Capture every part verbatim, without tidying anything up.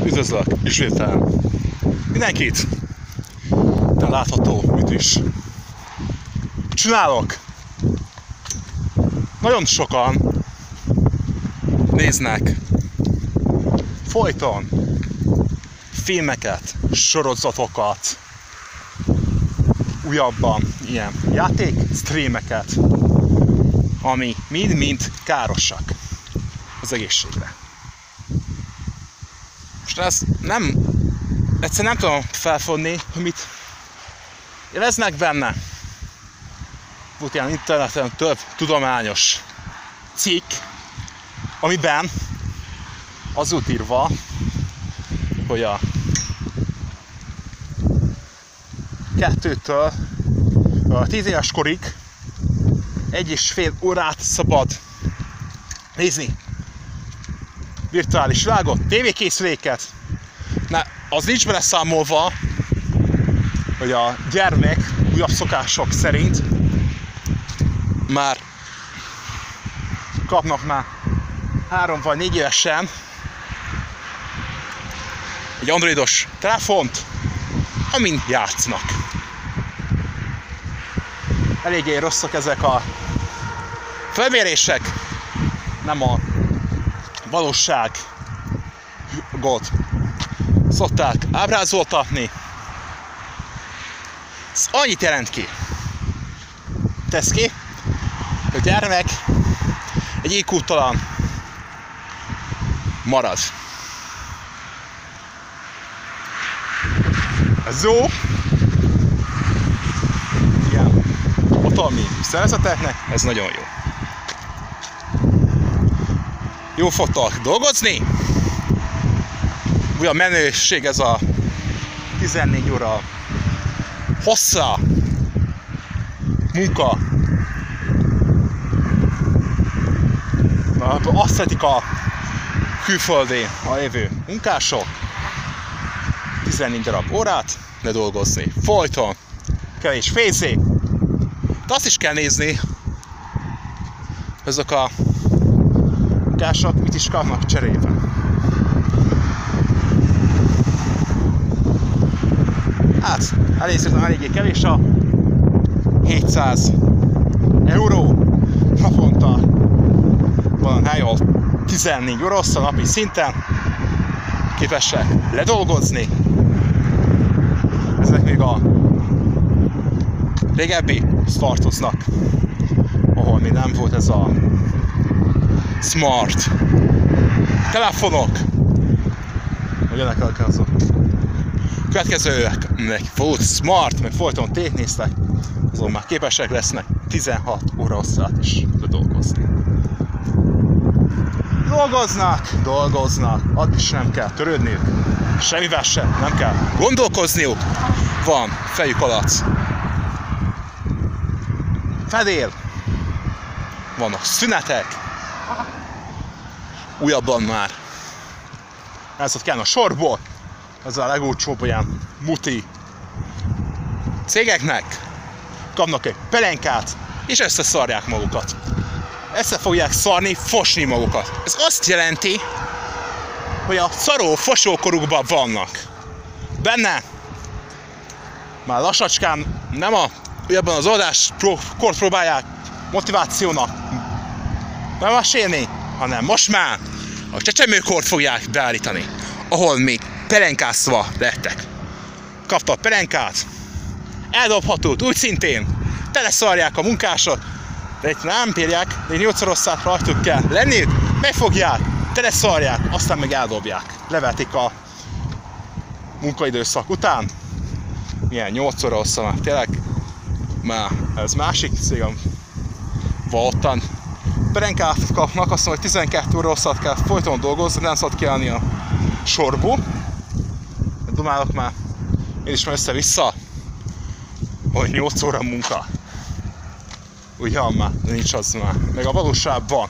üdvözlök, ismételem mindenkit, de látható, mit is csinálok. Nagyon sokan néznek folyton filmeket, sorozatokat, újabban ilyen játék streameket, ami mind-mind károsak az egészségre. Most ezt nem, egyszerűen nem tudom felfogni, hogy mit éreznek benne. Volt ilyen interneten több tudományos cikk, amiben az volt írva, hogy a kettőtől a tíz éves korig egy és fél órát szabad nézni virtuális világot, tévékészüléket. Na, az nincs beleszámolva, hogy a gyermek újabb szokások szerint már kapnak már három vagy négy évesen egy androidos telefont, amin játszanak. Eléggé rosszak ezek a felmérések, nem a valóságot szokták ábrázoltatni. Ez annyit jelent ki, tesz ki, hogy a gyermek egy í kú-talan marad. Ez jó, ilyen hatalmi szervezeteknek, ez nagyon jó. Jó fogtok dolgozni, olyan menőség ez a tizennégy óra hossza munka. Azt szeretik a külföldén a lévő munkások, tizennégy darab órát ne dolgozni, folyton, kevés fészé. De azt is kell nézni, ezek a munkások mit is kapnak cserébe. Hát, elészítem eléggé kevés a hétszáz euró naponta. Van hely, ahol tizennégy óra hosszú napi szinten képesek ledolgozni. Ezek még a régebbi startoznak, ahol még nem volt ez a smart telefonok, hogy ennek azok következőeknek volt smart, meg folyton tétnéztek, azon már képesek lesznek tizenhat óra hosszát is dolgozni. Dolgoznak, dolgoznak, addig is nem kell törődniük, semmivel sem, nem kell gondolkozniuk, van fejük alatt fedél, vannak szünetek, újabban már ez ott kell a sorból, ez a legolcsóbb olyan muti cégeknek, kapnak egy pelenkát, és összeszarják magukat. Össze fogják szarni, fosni magukat. Ez azt jelenti, hogy a szaró fosókorukban vannak. Benne már lassacskán nem a ebben az oldás kort próbálják motivációnak bemesélni, hanem most már a csecsemőkort fogják beállítani, ahol még pelenkázva lettek. Kapta a pelenkát, eldobhatót úgy szintén, teleszarják a munkások, de itt nem bírják, de nyolcszor rosszát rajtuk kell lenniük, megfogják, teleszarják, aztán meg eldobják. Levetik a munkaidőszak után, milyen nyolcszor rosszal, tényleg már ez másik cég, van ottan pelenkát kapnak, azt mondja, hogy tizenkét óra hosszat kell folyton dolgozni, nem szabad kiállni a sorból. Dumálok már, én is már össze-vissza, hogy nyolc óra munka. Ugyan már, nincs az már, meg a valóságban.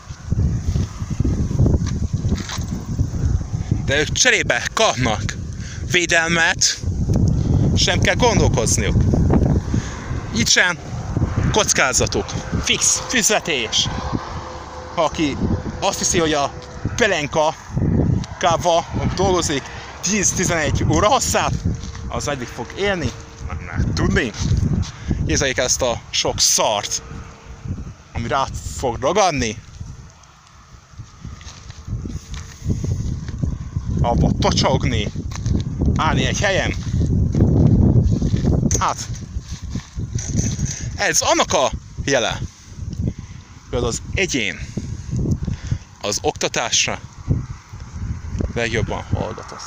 De ők cserébe kapnak védelmet, sem kell gondolkozniuk. Itt sem kockázatok, fix fizetés. Ha aki azt hiszi, hogy a pelenka kával dolgozik, tíz-tizenegy óra hosszát, az meddig fog élni, nem lehet tudni. Nézzék ezt a sok szart, ami rá fog ragadni. Abba tocsogni, állni egy helyen. Hát, ez annak a jele, hogy az egyén az oktatásra legjobban hallgatott.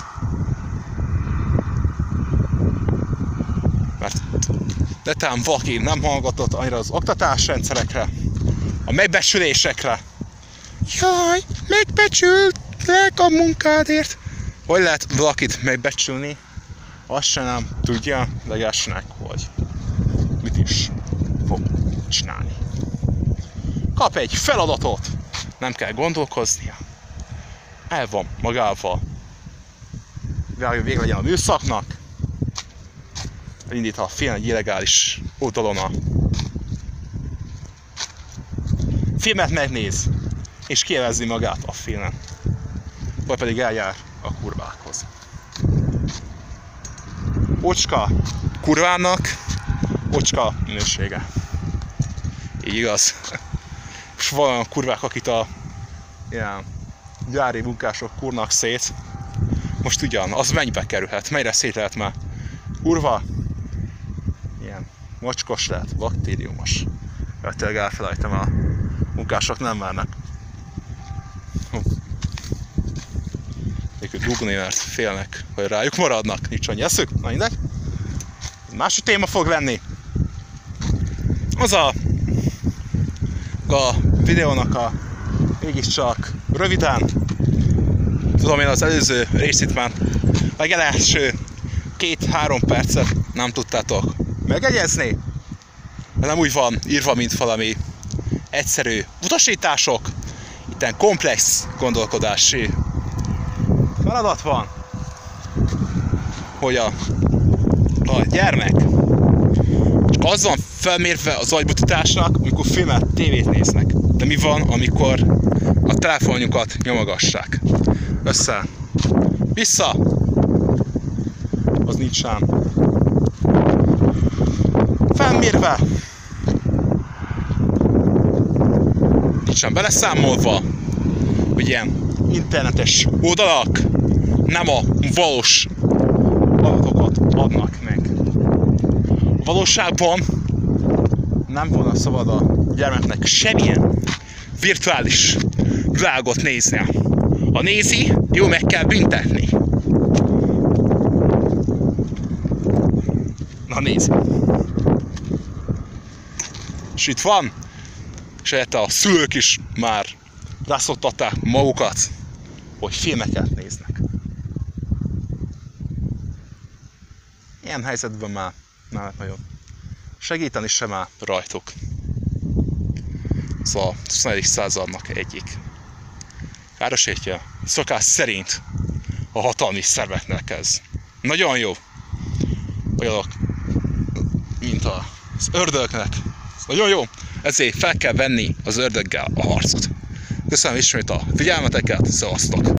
Mert netán valaki nem hallgatott annyira az oktatásrendszerekre, a megbecsülésekre. Jaj, megbecsültlek a munkádért. Hogy lehet valakit megbecsülni? Azt sem nem tudja, legesnek, hogy mit is fog csinálni. Kap egy feladatot, nem kell gondolkoznia. El van magával. Vége legyen a műszaknak. Elindít a film egy illegális oldalon a filmet megnéz, és kielezi magát a filmen. Vagy pedig eljár a kurvákhoz. Ocska kurvának, ocska minősége. Így igaz. És van olyan kurvák, akit a ilyen gyári munkások kurnak szét. Most ugyan, az mennyibe kerülhet? Melyre szét lehet már? Kurva, ilyen mocskos lehet, baktériumos. Tényleg elfelejtem, a munkások nem mernek ők dugni, mert félnek, hogy rájuk maradnak, nincs annyi eszük, na mindegy. Másik téma fog lenni. Az a, a videónak a mégiscsak röviden, tudom én az előző részét már legelső két-három percet nem tudtátok megegyezni. Nem úgy van írva, mint valami egyszerű utasítások. Itten komplex gondolkodási feladat van, hogy a, a gyermek csak az van felmérve az agymutatásnak, amikor filmet, tévét néznek. De mi van, amikor a telefonjukat nyomogassák? Össze, vissza, az nincs sem felmérve, nincsen beleszámolva, hogy ilyen internetes oldalak nem a valós adatokat adnak meg. A valóságban nem volna szabad a gyermeknek semmilyen virtuális világot néznie. Ha nézi, jó, meg kell büntetni. Na nézd! És itt van, és a szülők is már rászoktatták magukat, hogy filmeket néznek. Ilyen helyzetben már nem lehet nagyon segíteni sem már rajtuk. Ez a huszonegyedik századnak egyik károsítja. Szokás szerint a hatalmi szerveknek ez nagyon jó. Olyanok, mint az ördögnek. Ez nagyon jó. Ezért fel kell venni az ördöggel a harcot. Köszönöm ismét a figyelmeteket, szevasztok!